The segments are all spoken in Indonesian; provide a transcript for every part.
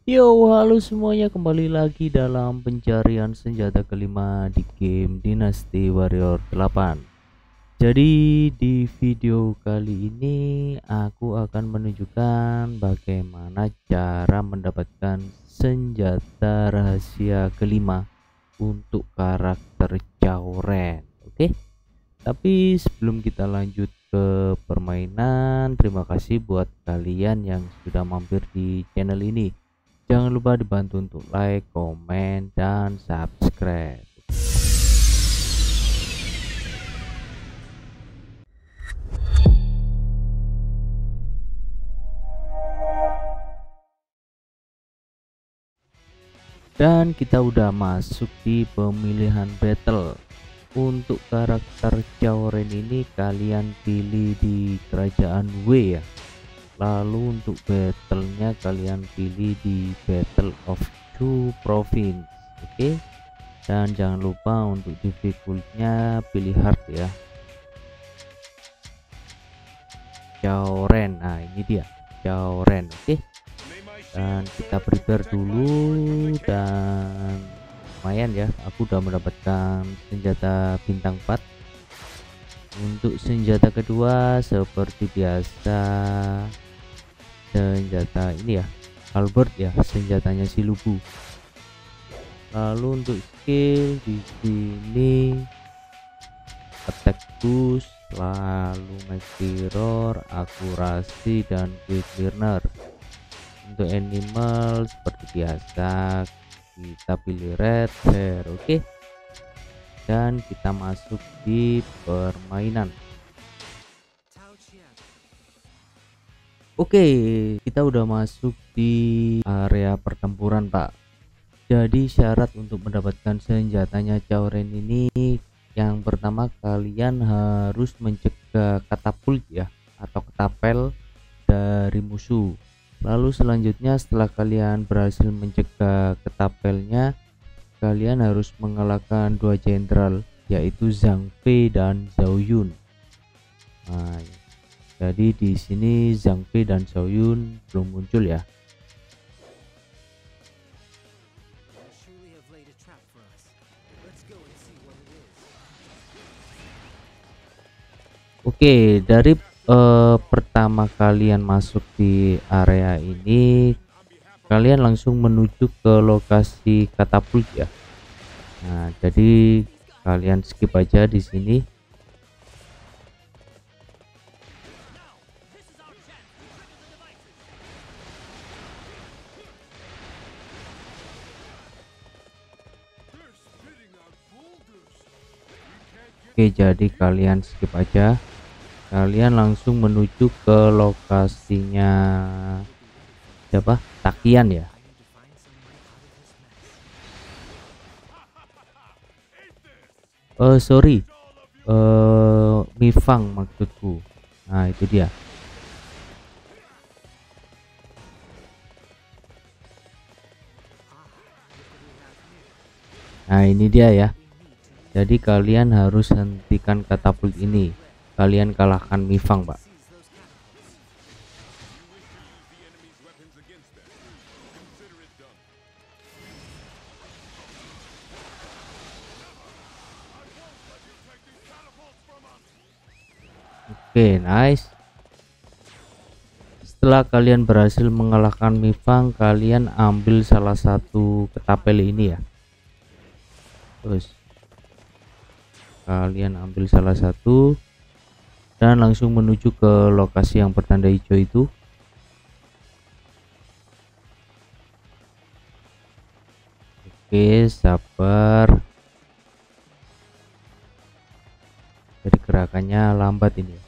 Yo, halo semuanya, kembali lagi dalam pencarian senjata kelima di game Dynasty Warrior 8. Jadi di video kali ini aku akan menunjukkan bagaimana cara mendapatkan senjata rahasia kelima untuk karakter Chao Ren. Oke. Tapi sebelum kita lanjut ke permainan, terima kasih buat kalian yang sudah mampir di channel ini. Jangan lupa dibantu untuk like, komen, dan subscribe. Dan kita udah masuk di pemilihan battle. Untuk karakter Chao Ren ini kalian pilih di kerajaan W ya. Lalu untuk battlenya kalian pilih di Battle of Two Province. Oke. Dan jangan lupa untuk difficultnya pilih hard ya. Chao Ren, nah ini dia Chao Ren. Oke. Dan kita prepare dulu, dan lumayan ya, aku udah mendapatkan senjata bintang 4. Untuk senjata kedua seperti biasa senjata ini ya, Albert ya, senjatanya si Lubu. Lalu untuk skill di sini attack boost, lalu max mirror, akurasi, dan quick learner. Untuk animal seperti biasa kita pilih red hair. Oke. Dan kita masuk di permainan. Oke, kita udah masuk di area pertempuran, Pak. Jadi syarat untuk mendapatkan senjatanya Chao Ren ini, yang pertama kalian harus mencegah katapult ya, atau ketapel dari musuh. Lalu selanjutnya setelah kalian berhasil mencegah ketapelnya, kalian harus mengalahkan dua jenderal, yaitu Zhang Fei dan Zhao Yun. Nah, jadi di sini Zhang Fei dan Zhao Yun belum muncul ya. Oke, dari pertama kalian masuk di area ini, kalian langsung menuju ke lokasi katapult ya. Nah, jadi kalian skip aja di sini. Oke, jadi kalian skip aja. Kalian langsung menuju ke lokasinya siapa? Takian ya. Sorry, Mifang maksudku. Nah, itu dia. Nah, ini dia ya. Jadi kalian harus hentikan katapult ini. Kalian kalahkan Mifang, Pak. Oke, nice. Setelah kalian berhasil mengalahkan Mifang, kalian ambil salah satu ketapel ini ya. Terus kalian ambil salah satu dan langsung menuju ke lokasi yang bertanda hijau itu. Oke, sabar. Jadi gerakannya lambat ini.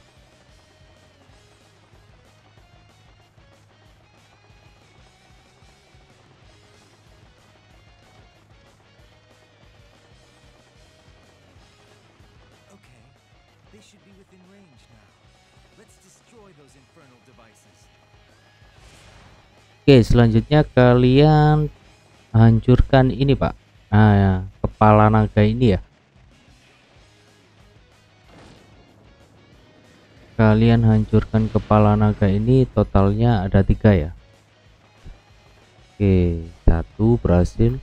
Oke, selanjutnya kalian hancurkan ini, Pak. Nah, kepala naga ini ya. Kalian hancurkan kepala naga ini, totalnya ada 3 ya. Oke, satu berhasil.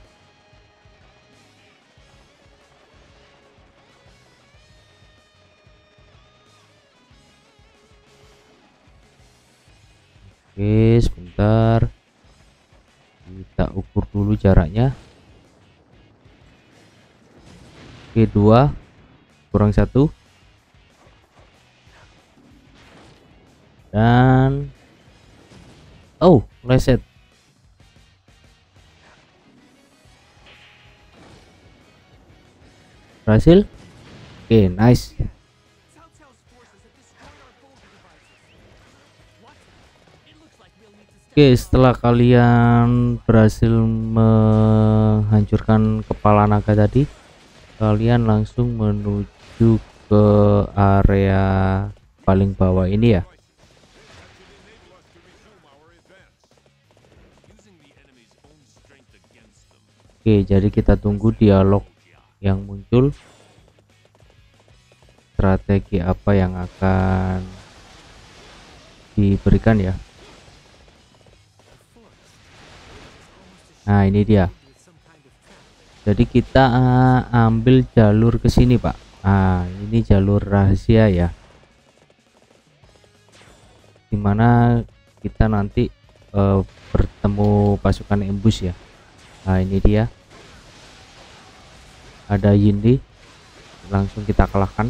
Oke, sebentar. Kita ukur dulu jaraknya. Oke, 2 kurang 1. Dan oh, reset. Berhasil. Oke, nice. Oke, setelah kalian berhasil menghancurkan kepala naga tadi, kalian langsung menuju ke area paling bawah ini ya. Oke, jadi kita tunggu dialog yang muncul. Strategi apa yang akan diberikan ya. Nah, ini dia. Jadi kita ambil jalur ke sini, Pak. Nah, ini jalur rahasia ya. Dimana kita nanti bertemu pasukan ambush ya. Nah, ini dia. Ada Yindi. Langsung kita kalahkan.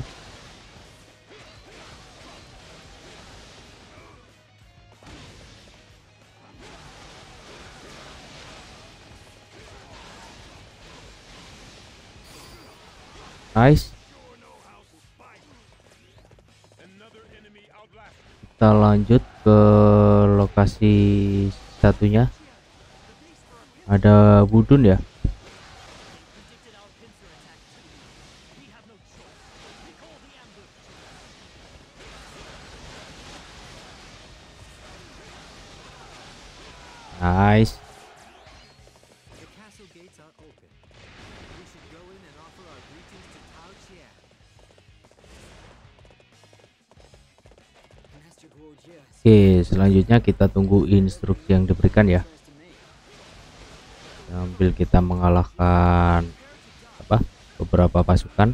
Nice. Kita lanjut ke lokasi satunya. Ada Budun ya. Nice. Oke, selanjutnya kita tunggu instruksi yang diberikan ya. Sambil kita mengalahkan beberapa pasukan.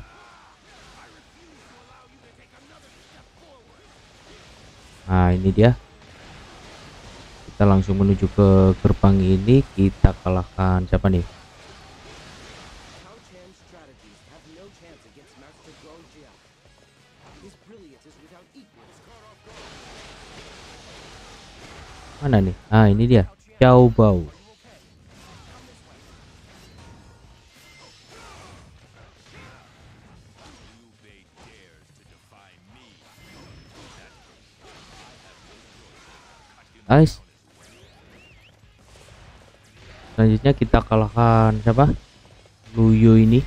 Nah, ini dia. Kita langsung menuju ke gerbang ini. Kita kalahkan siapa nih? Mana nih? Ah, ini dia. Xiao Bao. Nice. Selanjutnya kita kalahkan siapa? Luyo ini.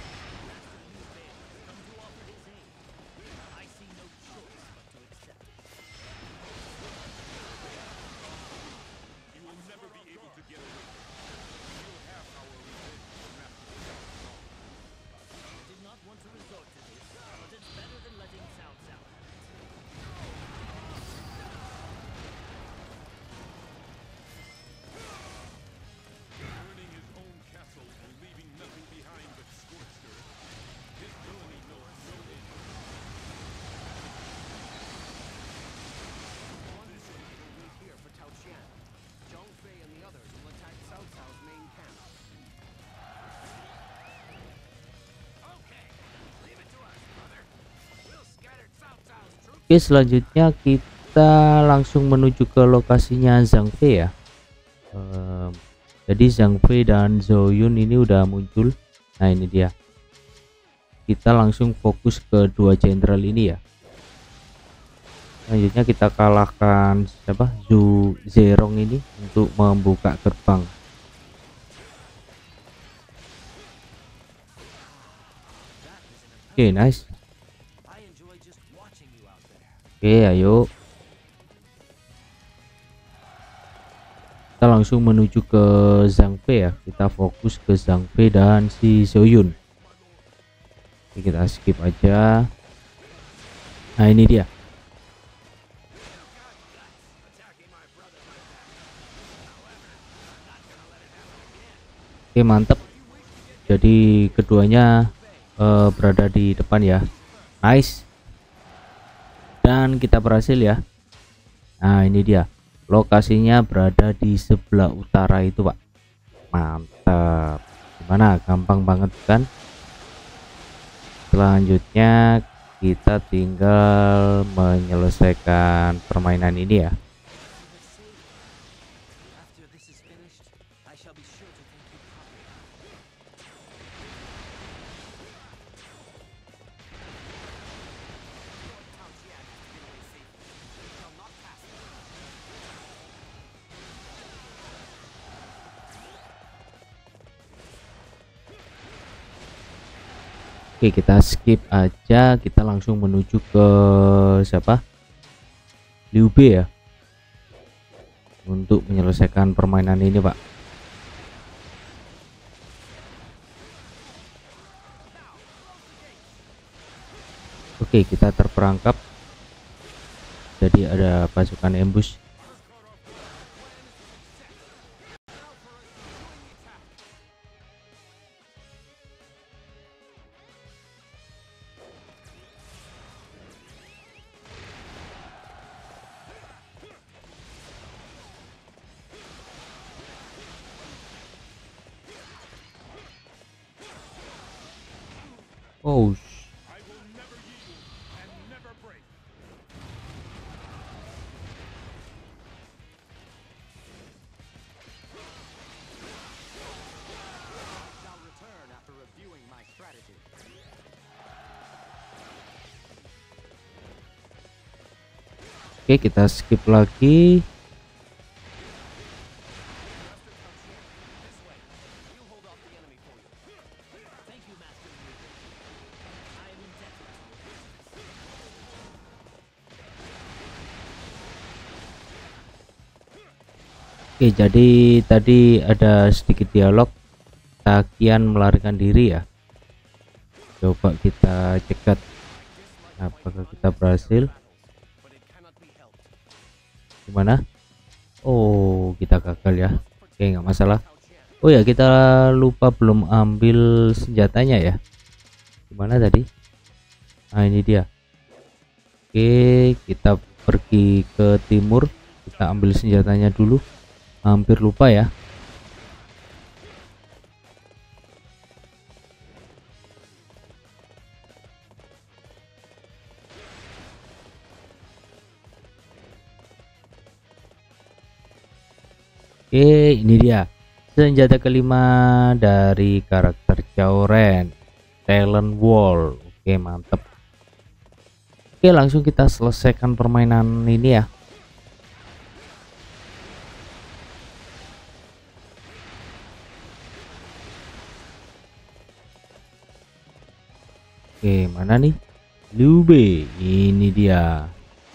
Oke, selanjutnya kita langsung menuju ke lokasinya Zhang Fei ya. Jadi Zhang Fei dan Zhou Yun ini udah muncul. Nah, ini dia. Kita langsung fokus ke dua jenderal ini ya. Selanjutnya kita kalahkan siapa? Zhu Zerong ini untuk membuka gerbang. Oke, nice. Oke, ayo kita langsung menuju ke Zhang Fei ya. Kita fokus ke Zhang Fei dan si Zhou Yun. Oke, kita skip aja. Nah, ini dia. Oke, mantep. Jadi keduanya berada di depan ya. Nice. Dan kita berhasil ya. Nah, ini dia. Lokasinya berada di sebelah utara itu, Pak. Mantap. Gimana? Gampang banget kan? Selanjutnya kita tinggal menyelesaikan permainan ini ya. Oke, kita skip aja, kita langsung menuju ke siapa? Liu Bei ya, untuk menyelesaikan permainan ini, Pak. Oke, kita terperangkap. Jadi ada pasukan ambush. Oh, oke, kita skip lagi. Oke, jadi tadi ada sedikit dialog. Takian melarikan diri ya. Coba kita cegat apakah kita berhasil. Gimana? Oh, kita gagal ya. Oke, nggak masalah. Oh ya, kita lupa belum ambil senjatanya ya. Gimana tadi? Nah, ini dia. Oke, kita pergi ke timur, kita ambil senjatanya dulu. Hampir lupa ya. Oke, ini dia senjata kelima dari karakter Cao Ren, Talon Wall. Oke, mantep. Oke, langsung kita selesaikan permainan ini ya. Oke, mana nih? Liu Bei, ini dia.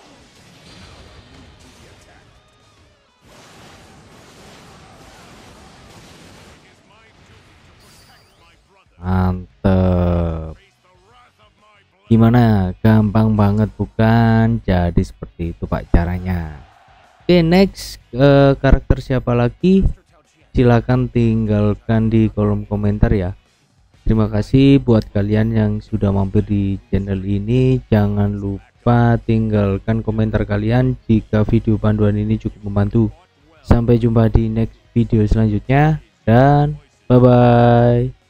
Mantep. Gimana? Gampang banget bukan? Jadi seperti itu Pak caranya. Oke, next karakter siapa lagi? Silahkan tinggalkan di kolom komentar ya. Terima kasih buat kalian yang sudah mampir di channel ini. Jangan lupa tinggalkan komentar kalian jika video panduan ini cukup membantu. Sampai jumpa di next video selanjutnya dan bye bye.